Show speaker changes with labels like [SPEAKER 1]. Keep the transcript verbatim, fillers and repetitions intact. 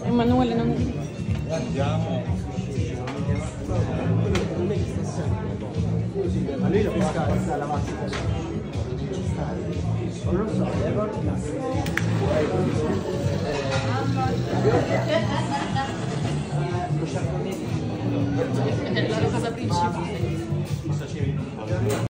[SPEAKER 1] Emanuele non...
[SPEAKER 2] Andiamo.
[SPEAKER 3] Ma lui lo pesca la massima. Non lo so,
[SPEAKER 1] è la cosa principale.